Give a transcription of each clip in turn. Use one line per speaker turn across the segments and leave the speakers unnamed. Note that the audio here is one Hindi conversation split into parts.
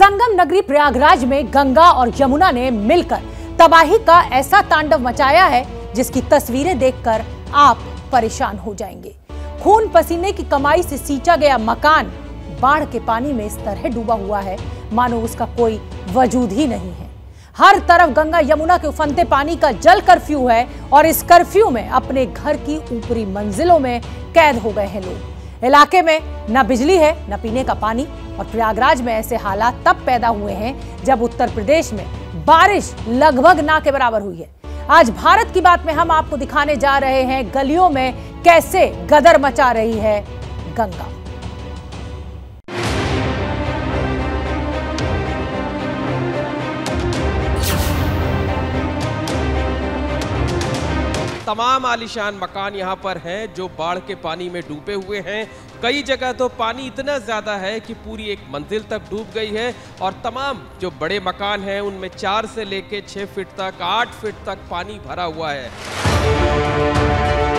संगम नगरी प्रयागराज में गंगा और यमुना ने मिलकर तबाही का ऐसा तांडव मचाया है जिसकी तस्वीरें देखकर आप परेशान हो जाएंगे। खून पसीने की कमाई से सींचा गया मकान बाढ़ के पानी में इस तरह डूबा हुआ है मानो उसका कोई वजूद ही नहीं है। हर तरफ गंगा यमुना के उफनते पानी का जल कर्फ्यू है और इस कर्फ्यू में अपने घर की ऊपरी मंजिलों में कैद हो गए हैं लोग। इलाके में न बिजली है न पीने का पानी और प्रयागराज में ऐसे हालात तब पैदा हुए हैं जब उत्तर प्रदेश में बारिश लगभग ना के बराबर हुई है। आज भारत की बात में हम आपको दिखाने जा रहे हैं गलियों में कैसे गदर मचा रही है गंगा।
तमाम आलीशान मकान यहाँ पर हैं जो बाढ़ के पानी में डूबे हुए हैं। कई जगह तो पानी इतना ज़्यादा है कि पूरी एक मंजिल तक डूब गई है और तमाम जो बड़े मकान हैं उनमें 4 से लेके 6 फीट तक 8 फीट तक पानी भरा हुआ है।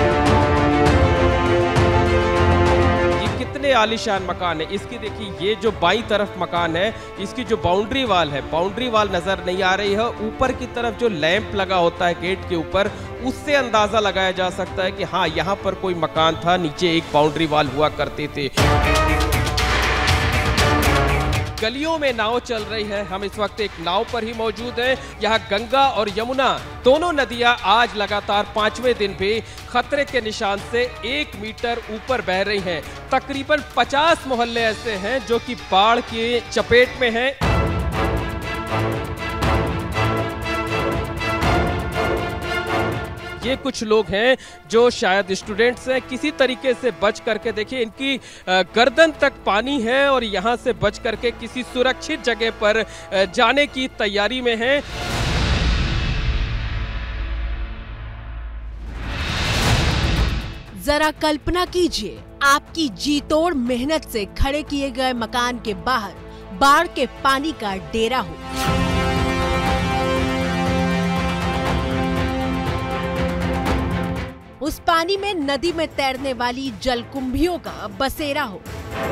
कितने आलीशान मकान है इसकी देखिए, ये जो बाईं तरफ मकान है इसकी जो बाउंड्री वाल है, बाउंड्री वाल नजर नहीं आ रही है। ऊपर की तरफ जो लैंप लगा होता है गेट के ऊपर, उससे अंदाजा लगाया जा सकता है कि हाँ यहाँ पर कोई मकान था, नीचे एक बाउंड्री वाल हुआ करते थे। गलियों में नाव चल रही है, हम इस वक्त एक नाव पर ही मौजूद हैं। यहाँ गंगा और यमुना दोनों नदियां आज लगातार 5वें दिन भी खतरे के निशान से 1 मीटर ऊपर बह रही हैं। तकरीबन 50 मोहल्ले ऐसे हैं जो कि बाढ़ की चपेट में हैं। ये कुछ लोग हैं जो शायद स्टूडेंट्स हैं, किसी तरीके से बच करके देखिए इनकी गर्दन तक पानी है और यहाँ से बच करके किसी सुरक्षित जगह पर जाने की तैयारी में हैं।
जरा कल्पना कीजिए, आपकी जी तोड़ मेहनत से खड़े किए गए मकान के बाहर बाढ़ के पानी का डेरा हो। उस पानी में नदी में तैरने वाली जलकुंभियों का बसेरा हो।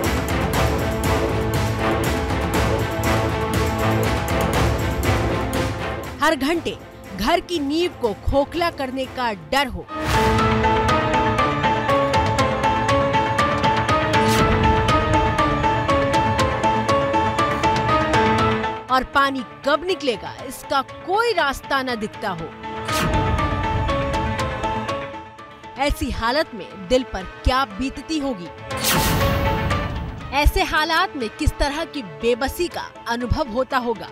हर घंटे घर की नींव को खोखला करने का डर हो। और पानी कब निकलेगा इसका कोई रास्ता न दिखता हो। ऐसी हालत में दिल पर क्या बीतती होगी। ऐसे हालात में किस तरह की बेबसी का अनुभव होता होगा।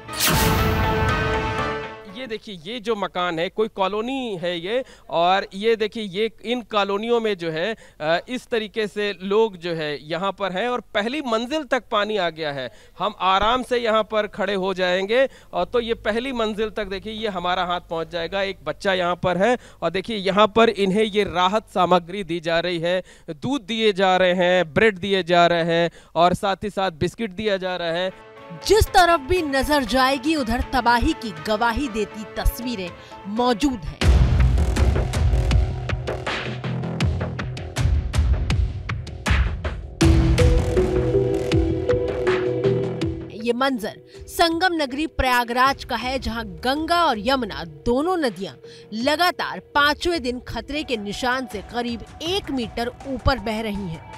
ये देखिए, ये जो मकान है कोई कॉलोनी है ये, और ये देखिए ये इन कॉलोनियों में जो है इस तरीके से लोग जो है यहाँ पर हैं और पहली मंजिल तक पानी आ गया है। हम आराम से यहाँ पर खड़े हो जाएंगे और तो ये पहली मंजिल तक देखिए ये हमारा हाथ पहुँच जाएगा। एक बच्चा यहाँ पर है और देखिए यहाँ पर इन्हें ये राहत सामग्री दी जा रही है, दूध दिए जा रहे हैं, ब्रेड दिए जा रहे हैं और साथ ही साथ बिस्किट दिया जा रहा है।
जिस तरफ भी नजर जाएगी उधर तबाही की गवाही देती तस्वीरें मौजूद हैं। ये मंजर संगम नगरी प्रयागराज का है, जहां गंगा और यमुना दोनों नदियां लगातार 5वें दिन खतरे के निशान से करीब 1 मीटर ऊपर बह रही हैं।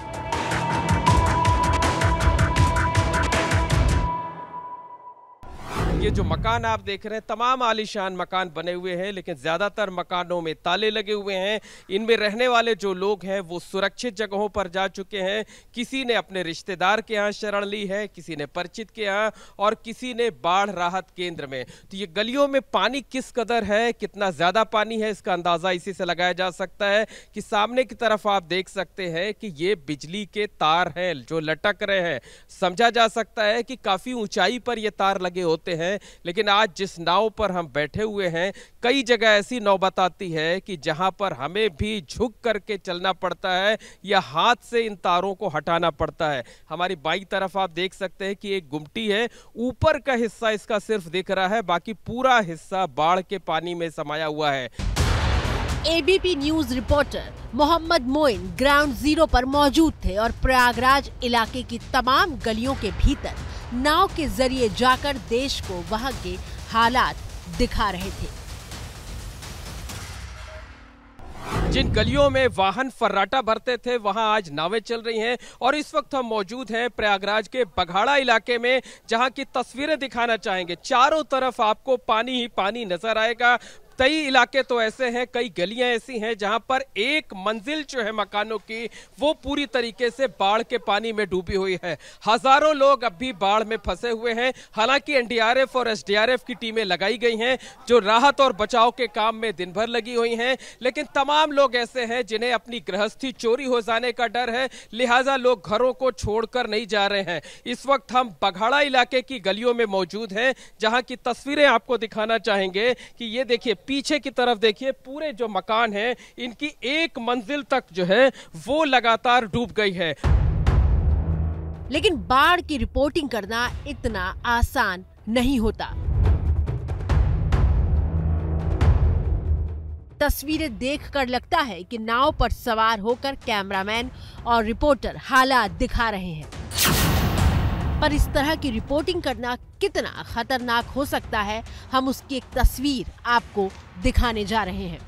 ये जो मकान आप देख रहे हैं तमाम आलीशान मकान बने हुए हैं, लेकिन ज्यादातर मकानों में ताले लगे हुए हैं। इनमें रहने वाले जो लोग हैं वो सुरक्षित जगहों पर जा चुके हैं। किसी ने अपने रिश्तेदार के यहाँ शरण ली है, किसी ने परिचित के यहाँ और किसी ने बाढ़ राहत केंद्र में। तो ये गलियों में पानी किस कदर है, कितना ज्यादा पानी है, इसका अंदाजा इसी से लगाया जा सकता है कि सामने की तरफ आप देख सकते हैं कि ये बिजली के तार हैं जो लटक रहे हैं। समझा जा सकता है कि काफी ऊंचाई पर ये तार लगे होते हैं, लेकिन आज जिस नाव पर हम बैठे हुए हैं कई जगह ऐसी नौबत आती है कि जहां पर हमें भी झुक करके चलना पड़ता है या हाथ से इन तारों को हटाना पड़ता है। हमारी बाईं तरफ आप देख सकते हैं कि एक गुमटी है, ऊपर का हिस्सा इसका सिर्फ दिख रहा है, बाकी पूरा हिस्सा बाढ़ के पानी में समाया हुआ है।
ABP news reporter Mohammed Moin ground zero पर मौजूद थे और प्रयागराज इलाके की तमाम गलियों के भीतर नाव के जरिए जाकर देश को वहां के हालात दिखा रहे थे।
जिन गलियों में वाहन फर्राटा भरते थे वहां आज नावें चल रही हैं और इस वक्त हम मौजूद हैं प्रयागराज के बघाड़ा इलाके में, जहां की तस्वीरें दिखाना चाहेंगे। चारों तरफ आपको पानी ही पानी नजर आएगा। कई इलाके तो ऐसे हैं, कई गलियां ऐसी हैं जहां पर एक मंजिल जो है मकानों की वो पूरी तरीके से बाढ़ के पानी में डूबी हुई है। हजारों लोग अब भी बाढ़ में फंसे हुए हैं। हालांकि एनडीआरएफ और एसडीआरएफ की टीमें लगाई गई हैं जो राहत और बचाव के काम में दिन भर लगी हुई हैं, लेकिन तमाम लोग ऐसे हैं जिन्हें अपनी गृहस्थी चोरी हो जाने का डर है, लिहाजा लोग घरों को छोड़कर नहीं जा रहे हैं। इस वक्त हम बघाड़ा इलाके की गलियों में मौजूद हैं, जहां की तस्वीरें आपको दिखाना चाहेंगे कि ये देखिए, पीछे की तरफ देखिए, पूरे जो मकान हैं इनकी एक मंजिल तक जो है वो लगातार डूब गई है।
लेकिन बाढ़ की रिपोर्टिंग करना इतना आसान नहीं होता। तस्वीरें देखकर लगता है कि नाव पर सवार होकर कैमरामैन और रिपोर्टर हालात दिखा रहे हैं, पर इस तरह की रिपोर्टिंग करना कितना खतरनाक हो सकता है, हम उसकी एक तस्वीर आपको दिखाने जा रहे हैं।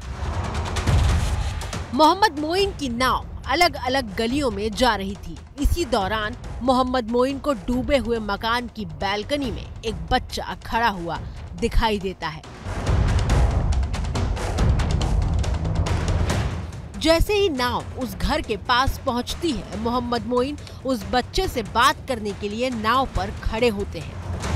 मोहम्मद मोइन की नाव अलग अलग गलियों में जा रही थी। इसी दौरान मोहम्मद मोइन को डूबे हुए मकान की बालकनी में एक बच्चा खड़ा हुआ दिखाई देता है। जैसे ही नाव उस घर के पास पहुंचती है, मोहम्मद मोइन उस बच्चे से बात करने के लिए नाव पर खड़े होते हैं।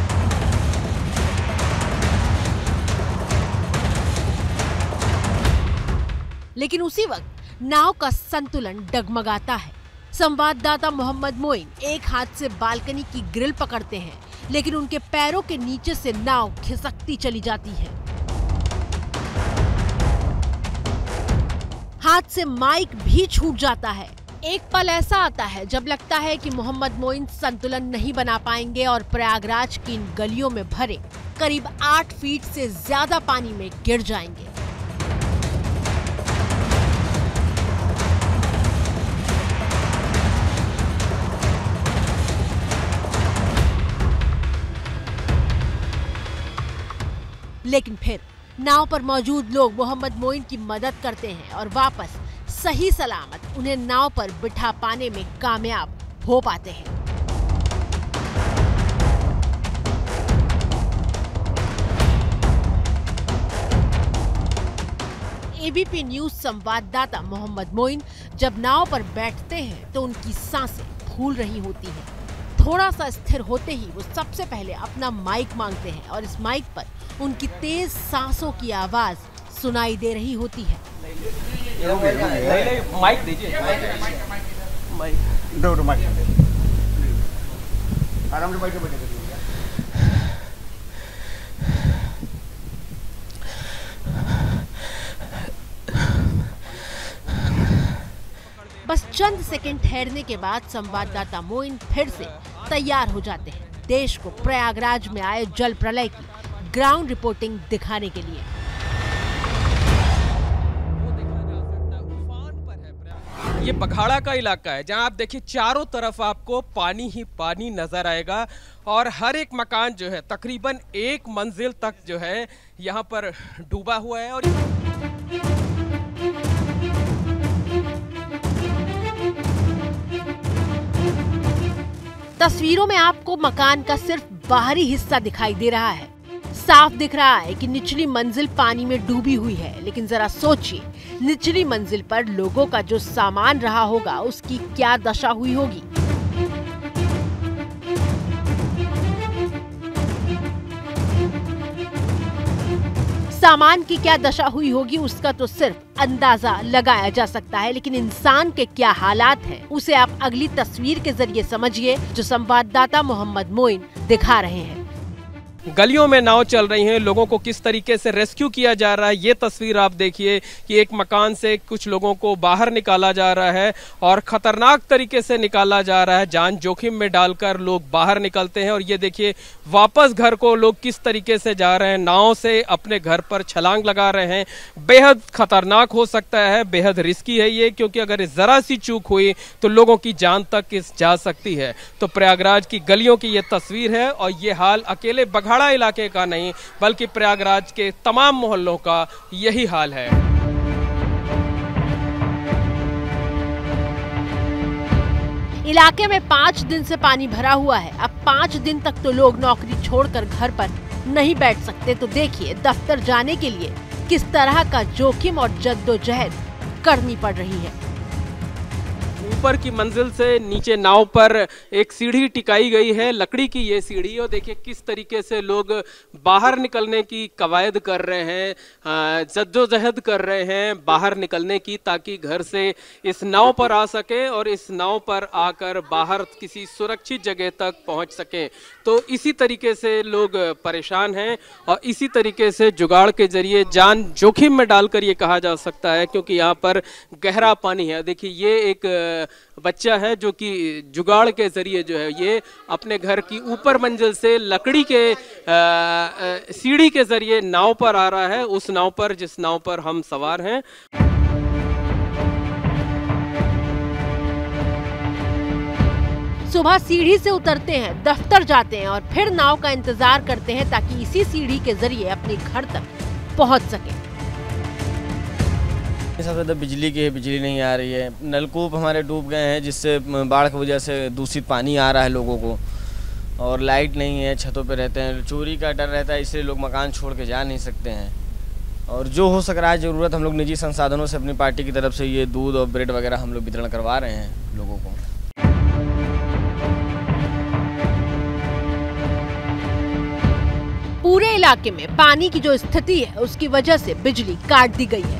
लेकिन उसी वक्त नाव का संतुलन डगमगाता है। संवाददाता मोहम्मद मोइन एक हाथ से बालकनी की ग्रिल पकड़ते हैं, लेकिन उनके पैरों के नीचे से नाव खिसकती चली जाती है। हाथ से माइक भी छूट जाता है। एक पल ऐसा आता है जब लगता है कि मोहम्मद मोइन संतुलन नहीं बना पाएंगे और प्रयागराज की इन गलियों में भरे करीब 8 फीट से ज्यादा पानी में गिर जाएंगे। लेकिन फिर नाव पर मौजूद लोग मोहम्मद मोइन की मदद करते हैं और वापस सही सलामत उन्हें नाव पर बिठा पाने में कामयाब हो पाते हैं। एबीपी न्यूज संवाददाता मोहम्मद मोइन जब नाव पर बैठते हैं तो उनकी सांसें फूल रही होती हैं। थोड़ा सा स्थिर होते ही वो सबसे पहले अपना माइक मांगते हैं और इस माइक पर उनकी तेज सांसों की आवाज सुनाई दे रही होती है।
माइक दीजिए।
बस चंद सेकंड ठहरने के बाद संवाददाता मोइन फिर से तैयार हो जाते हैं देश को प्रयागराज में आए जल प्रलय की ग्राउंड रिपोर्टिंग दिखाने के लिए।
ये बघाड़ा का इलाका है जहां आप देखिए चारों तरफ आपको पानी ही पानी नजर आएगा और हर एक मकान जो है तकरीबन एक मंजिल तक जो है यहाँ पर डूबा हुआ है। और
तस्वीरों में आपको मकान का सिर्फ बाहरी हिस्सा दिखाई दे रहा है। साफ दिख रहा है कि निचली मंजिल पानी में डूबी हुई है, लेकिन जरा सोचिए निचली मंजिल पर लोगों का जो सामान रहा होगा उसकी क्या दशा हुई होगी। सामान की क्या दशा हुई होगी उसका तो सिर्फ अंदाजा लगाया जा सकता है, लेकिन इंसान के क्या हालात हैं उसे आप अगली तस्वीर के जरिए समझिए जो संवाददाता मोहम्मद मोइन दिखा रहे हैं।
गलियों में नाव चल रही हैं, लोगों को किस तरीके से रेस्क्यू किया जा रहा है। ये तस्वीर आप देखिए कि एक मकान से कुछ लोगों को बाहर निकाला जा रहा है और खतरनाक तरीके से निकाला जा रहा है, जान जोखिम में डालकर लोग बाहर निकलते हैं। और ये देखिए वापस घर को लोग किस तरीके से जा रहे हैं, नाव से अपने घर पर छलांग लगा रहे हैं। बेहद खतरनाक हो सकता है, बेहद रिस्की है ये, क्योंकि अगर जरा सी चूक हुई तो लोगों की जान तक जा सकती है। तो प्रयागराज की गलियों की ये तस्वीर है और ये हाल अकेले बघाड़ा इलाके का नहीं बल्कि प्रयागराज के तमाम मोहल्लों का यही हाल है।
इलाके में 5 दिन से पानी भरा हुआ है। अब 5 दिन तक तो लोग नौकरी छोड़कर घर पर नहीं बैठ सकते, तो देखिए दफ्तर जाने के लिए किस तरह का जोखिम और जद्दोजहद करनी पड़ रही है।
ऊपर की मंजिल से नीचे नाव पर एक सीढ़ी टिकाई गई है, लकड़ी की ये सीढ़ी, और देखिए किस तरीके से लोग बाहर निकलने की कवायद कर रहे हैं, जद्दोजहद कर रहे हैं बाहर निकलने की, ताकि घर से इस नाव पर आ सके और इस नाव पर आकर बाहर किसी सुरक्षित जगह तक पहुंच सके। तो इसी तरीके से लोग परेशान हैं और इसी तरीके से जुगाड़ के जरिए जान जोखिम में डालकर ये कहा जा सकता है, क्योंकि यहाँ पर गहरा पानी है। देखिए ये एक बच्चा है जो कि जुगाड़ के जरिए जो है ये अपने घर की ऊपर मंजिल से लकड़ी के सीढ़ी के जरिए नाव पर आ रहा है, उस नाव पर जिस नाव पर हम सवार हैं।
सुबह सीढ़ी से उतरते हैं, दफ्तर जाते हैं और फिर नाव का इंतजार करते हैं ताकि इसी सीढ़ी के जरिए अपने घर तक पहुंच सके।
सबसे ज़्यादा बिजली की है, बिजली नहीं आ रही है। नलकूप हमारे डूब गए हैं जिससे बाढ़ की वजह से दूषित पानी आ रहा है लोगों को, और लाइट नहीं है, छतों पे रहते हैं, चोरी का डर रहता है, इसलिए लोग मकान छोड़ के जा नहीं सकते हैं। और जो हो सक रहा है ज़रूरत, हम लोग निजी संसाधनों से अपनी पार्टी की तरफ से ये दूध और ब्रेड वगैरह हम लोग वितरण करवा रहे हैं लोगों को।
पूरे इलाके में पानी की जो स्थिति है उसकी वजह से बिजली काट दी गई है।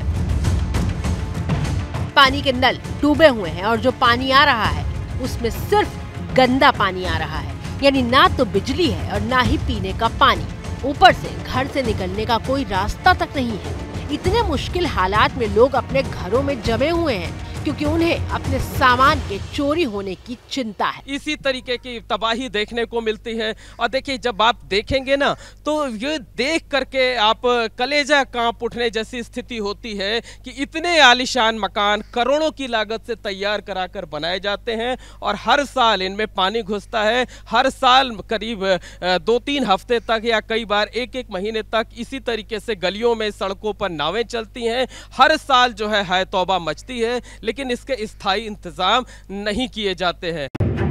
पानी के नल डूबे हुए हैं और जो पानी आ रहा है उसमें सिर्फ गंदा पानी आ रहा है, यानी ना तो बिजली है और ना ही पीने का पानी। ऊपर से घर से निकलने का कोई रास्ता तक नहीं है। इतने मुश्किल हालात में लोग अपने घरों में जमे हुए हैं क्योंकि उन्हें अपने सामान के चोरी होने की चिंता है।
इसी तरीके की तबाही देखने को मिलती है। और देखिए जब आप देखेंगे ना तो ये देख करके आप कलेजा कांप उठने जैसी स्थिति होती है कि इतने आलीशान मकान करोड़ों की लागत से तैयार कराकर बनाए जाते हैं और हर साल इनमें पानी घुसता है। हर साल करीब 2-3 हफ्ते तक या कई बार 1-1 महीने तक इसी तरीके से गलियों में सड़कों पर नावें चलती हैं। हर साल जो है तौबा मचती है, लेकिन इसके स्थायी इंतजाम नहीं किए जाते हैं।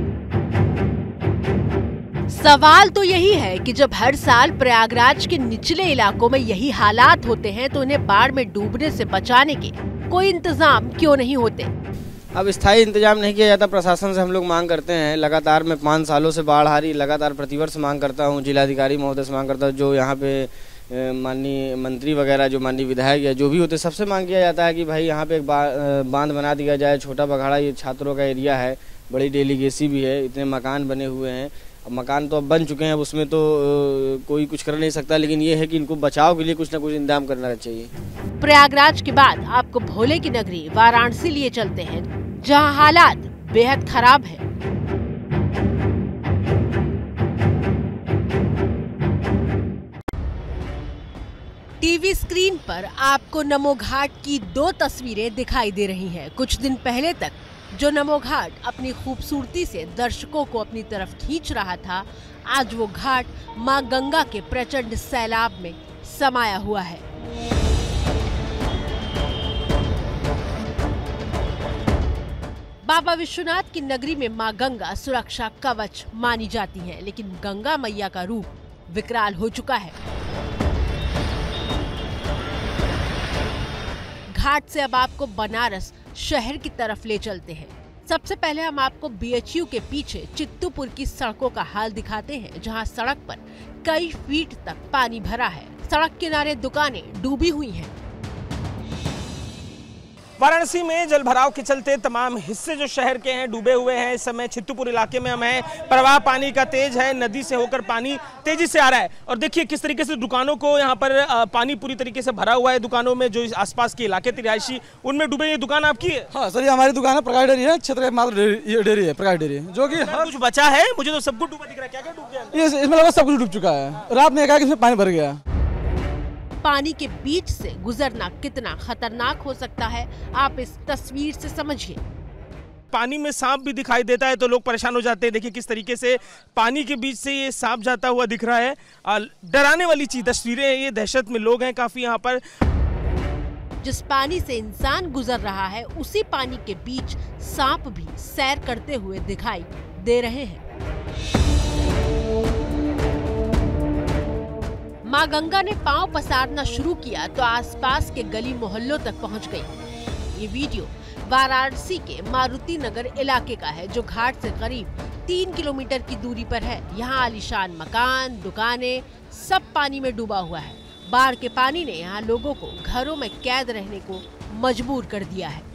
सवाल तो यही है कि जब हर साल प्रयागराज के निचले इलाकों में यही हालात होते हैं तो उन्हें बाढ़ में डूबने से बचाने के कोई इंतजाम क्यों नहीं होते?
अब स्थायी इंतजाम नहीं किया जाता। प्रशासन से हम लोग मांग करते हैं, लगातार मैं 5 सालों से बाढ़ आ रही, लगातार प्रतिवर्ष मांग करता हूँ, जिलाधिकारी महोदय से मांग करता हूँ, जो यहाँ पे माननीय मंत्री वगैरह, जो माननीय विधायक या जो भी होते, सबसे मांग किया जाता है कि भाई यहाँ पे एक बांध बना दिया जाए। छोटा बघाड़ा ये छात्रों का एरिया है, बड़ी डेलीगेसी भी है, इतने मकान बने हुए हैं। अब मकान तो अब बन चुके हैं, अब उसमें तो कोई कुछ कर नहीं सकता, लेकिन ये है कि इनको बचाव के लिए कुछ ना कुछ इंतजाम करना चाहिए।
प्रयागराज के बाद आपको भोले की नगरी वाराणसी लिए चलते हैं, जहाँ हालात बेहद खराब है। टीवी स्क्रीन पर आपको नमो घाट की 2 तस्वीरें दिखाई दे रही हैं। कुछ दिन पहले तक जो नमो घाट अपनी खूबसूरती से दर्शकों को अपनी तरफ खींच रहा था, आज वो घाट मां गंगा के प्रचंड सैलाब में समाया हुआ है। बाबा विश्वनाथ की नगरी में मां गंगा सुरक्षा कवच मानी जाती हैं, लेकिन गंगा मैया का रूप विकराल हो चुका है। घाट से अब आपको बनारस शहर की तरफ ले चलते हैं। सबसे पहले हम आपको BHU के पीछे चित्तूपुर की सड़कों का हाल दिखाते हैं, जहां सड़क पर कई फीट तक पानी भरा है। सड़क किनारे दुकानें डूबी हुई हैं।
वाराणसी में जलभराव के चलते तमाम हिस्से जो शहर के हैं डूबे हुए हैं। इस समय छित्तुपुर इलाके में हम हैं, प्रवाह पानी का तेज है, नदी से होकर पानी तेजी से आ रहा है और देखिए किस तरीके से दुकानों को यहाँ पर पानी पूरी तरीके से भरा हुआ है। दुकानों में जो आसपास के इलाके रिहायशी उनमें डूबे। ये दुकान आपकी है?
हाँ सर, ये हमारी दुकान है, प्रकाश डेयरी है, क्षेत्र मात्र डेयरी है, प्रकाश डेयरी, जो कि
कुछ बचा है। मुझे तो सब कुछ डूबा दिख रहा है। क्या क्या डूब गया?
इसमें लगभग सब कुछ डूब चुका है। रात में एकाएक इसमें पानी भर गया।
पानी के बीच से गुजरना कितना खतरनाक हो सकता है, आप इस तस्वीर से समझिए।
पानी में सांप भी दिखाई देता है तो लोग परेशान हो जाते हैं। देखिए किस तरीके से पानी के बीच से ये सांप जाता हुआ दिख रहा है। डराने वाली चीज तस्वीरें हैं ये, दहशत में लोग हैं काफी यहाँ पर।
जिस पानी से इंसान गुजर रहा है उसी पानी के बीच सांप भी सैर करते हुए दिखाई दे रहे हैं। मां गंगा ने पांव पसारना शुरू किया तो आसपास के गली मोहल्लों तक पहुंच गई। ये वीडियो वाराणसी के मारुति नगर इलाके का है, जो घाट से करीब 3 किलोमीटर की दूरी पर है। यहाँ आलीशान मकान, दुकानें सब पानी में डूबा हुआ है। बाढ़ के पानी ने यहाँ लोगों को घरों में कैद रहने को मजबूर कर दिया है।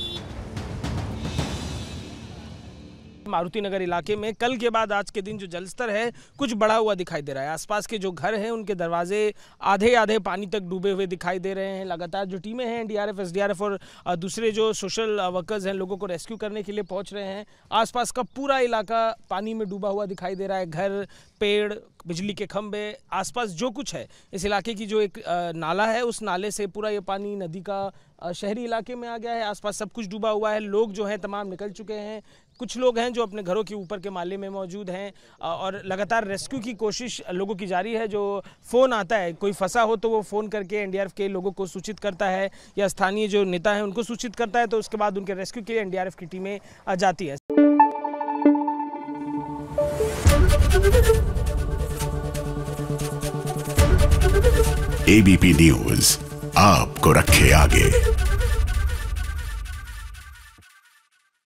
मारुति नगर इलाके में कल के बाद आज के दिन जो जलस्तर है कुछ बढ़ा हुआ दिखाई दे रहा है। आसपास के जो घर हैं उनके दरवाजे आधे पानी तक डूबे हुए दिखाई दे रहे हैं। लगातार जो टीमें हैं एनडीआरएफ, एसडीआरएफ और दूसरे जो सोशल वर्कर्स हैं लोगों को रेस्क्यू करने के लिए पहुंच रहे हैं। आसपास का पूरा इलाका पानी में डूबा हुआ दिखाई दे रहा है। घर, पेड़, बिजली के खंभे, आसपास जो कुछ है। इस इलाके की जो एक नाला है उस नाले से पूरा ये पानी नदी का शहरी इलाके में आ गया है। आसपास सब कुछ डूबा हुआ है। लोग जो हैं तमाम निकल चुके हैं। कुछ लोग हैं जो अपने घरों के ऊपर के माले में मौजूद हैं और लगातार रेस्क्यू की कोशिश लोगों की जारी है। जो फ़ोन आता है, कोई फंसा हो तो वो फ़ोन करके एनडीआरएफ के लोगों को सूचित करता है या स्थानीय जो नेता हैं उनको सूचित करता है, तो उसके बाद उनके रेस्क्यू के लिए एनडीआरएफ की टीमें जाती है।
एबीपी न्यूज़ आपको रखे आगे।